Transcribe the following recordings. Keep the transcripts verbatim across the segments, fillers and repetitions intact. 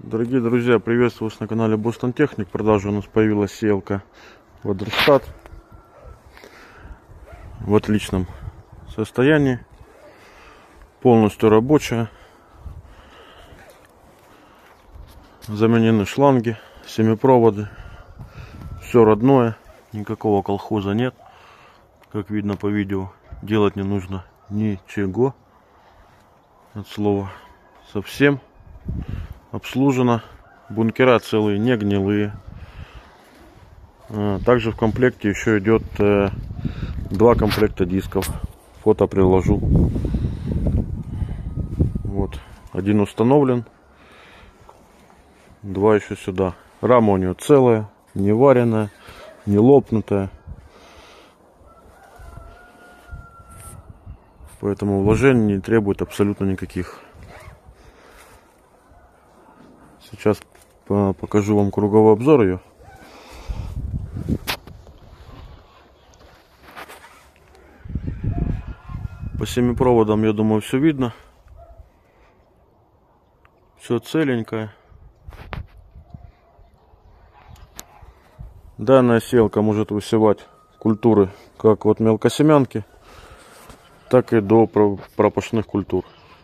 Дорогие друзья, приветствую вас на канале Бостон Техник. В продаже у нас появилась сеялка Вадерштат в отличном состоянии, полностью рабочая. Заменены шланги, семипроводы, все родное, никакого колхоза нет, как видно по видео. Делать не нужно ничего от слова совсем. Обслужено, бункера целые, не гнилые. Также в комплекте еще идет два комплекта дисков. Фото приложу. Вот, один установлен, два еще сюда. Рама у нее целая, не вареная, не лопнутая, поэтому вложений не требует абсолютно никаких. Сейчас покажу вам круговой обзор ее. По семипроводам, я думаю, все видно. Все целенькое. Данная сеялка может высевать культуры как от мелкосемянки, так и до пропашных культур.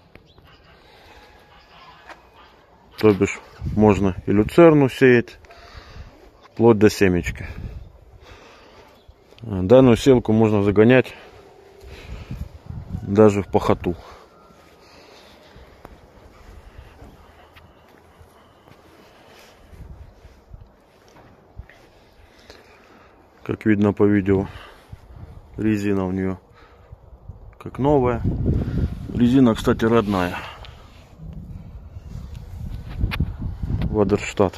То бишь можно и люцерну сеять, вплоть до семечки. Данную сеялку можно загонять даже в пахоту. Как видно по видео, резина у нее как новая. Резина, кстати, родная. Вадерштат.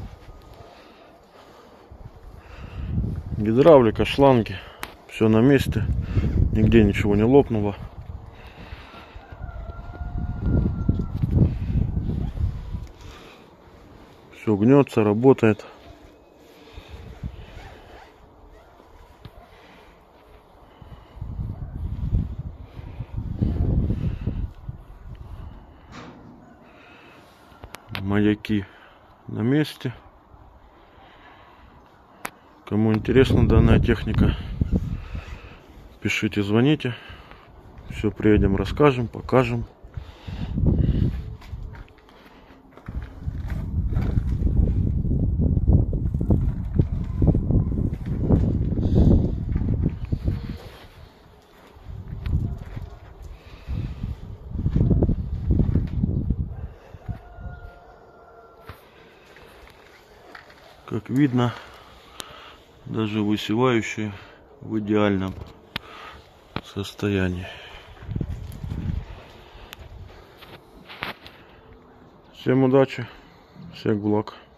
Гидравлика, шланги, все на месте, нигде ничего не лопнуло. Все гнется, работает. Маяки на месте. Кому интересна данная техника, пишите, звоните. Все приедем, расскажем, покажем. Как видно, даже высевающие в идеальном состоянии. Всем удачи, всех благ.